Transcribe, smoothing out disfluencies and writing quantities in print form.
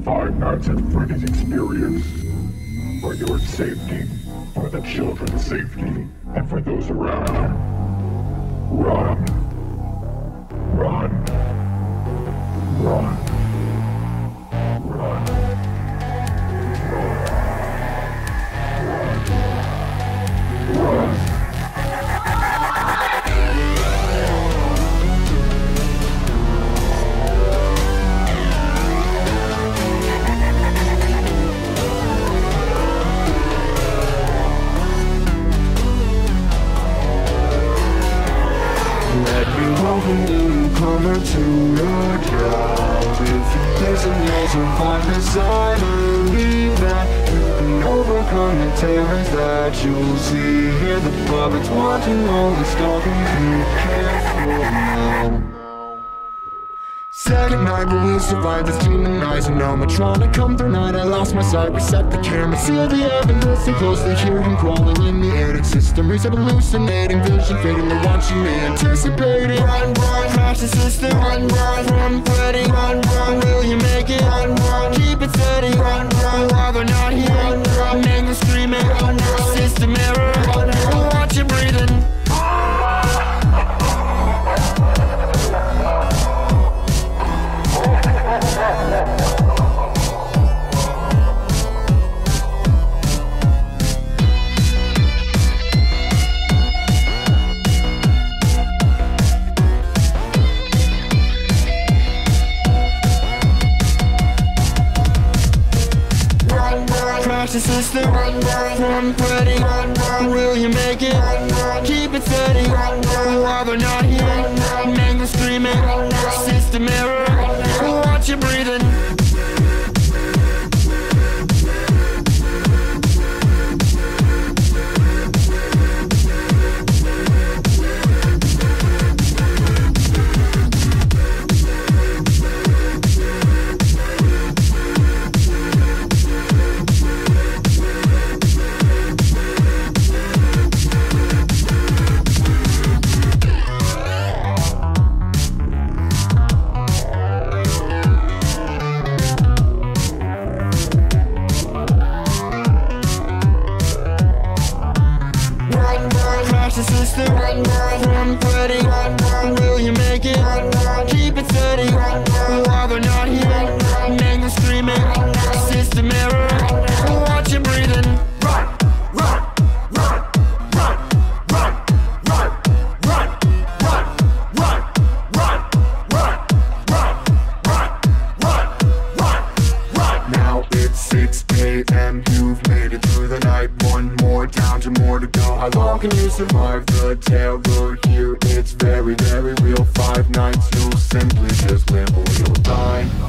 Five Nights at Freddy's experience. For your safety, for the children's safety, and for those around you. Run. Run. Run. Run. Run. Run. Welcome the newcomer to your job. If you listen, you'll survive this. I believe that you can overcome the terrors that you'll see. Hear the puppets watching all the stalking. Be careful now. Second night, but we survived this demonized animatronic. Come through night, I lost my sight. Reset the camera, seal the evidence. Listen closely, hear him crawling in the attic system. Reset hallucinating, vision fading. They're watching me, anticipating. Run, run, crash the system. Run, run, run, Freddy. Run, run, will you make it? Run, run, keep it steady. Run, run, while they're not here. Run, run, anger screaming. Run, run, system error. Run, run, watch you breathing. Crash the system, run, run, run, Freddy, run, run, will you make it? Run, run, keep it steady, run, run, while they're not here, run, run, anger screaming, run, run, system error, run, run, watch you breathing. Crash the system, run, run, run, Freddy, run, run, will you make it? Run, run, keep it steady, run, run, while they're not here, run, run, anger screaming, run, run, system error, run, run, watch you breathing. Run, run, run, run, run, run, run, run, run, run, run, run, run, run, run. Now it's 6 a.m. You've made it through the night. One more down to more to go. How long can you survive the terror here? It's very, very real. 5 nights, you'll simply just live or you'll die.